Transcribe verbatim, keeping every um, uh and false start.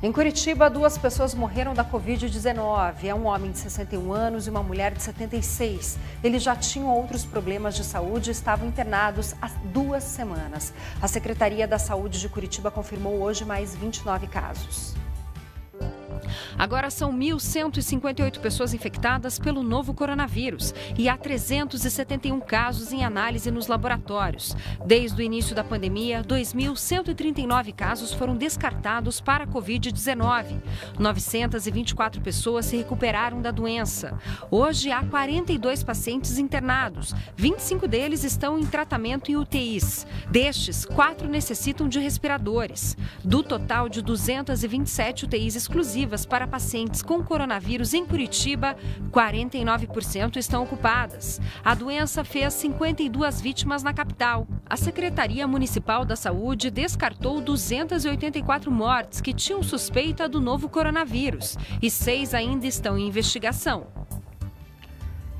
Em Curitiba, duas pessoas morreram da covid dezenove. É um homem de sessenta e um anos e uma mulher de setenta e seis. Eles já tinham outros problemas de saúde e estavam internados há duas semanas. A Secretaria da Saúde de Curitiba confirmou hoje mais vinte e nove casos. Agora são mil cento e cinquenta e oito pessoas infectadas pelo novo coronavírus e há trezentos e setenta e um casos em análise nos laboratórios. Desde o início da pandemia, dois mil cento e trinta e nove casos foram descartados para a covid dezenove. novecentas e vinte e quatro pessoas se recuperaram da doença. Hoje há quarenta e dois pacientes internados. vinte e cinco deles estão em tratamento em U T Is. Destes, quatro necessitam de respiradores. Do total de duzentas e vinte e sete U T Is exclusivas para pacientes com coronavírus em Curitiba, quarenta e nove por cento estão ocupadas. A doença fez cinquenta e duas vítimas na capital. A Secretaria Municipal da Saúde descartou duzentas e oitenta e quatro mortes que tinham suspeita do novo coronavírus e seis ainda estão em investigação.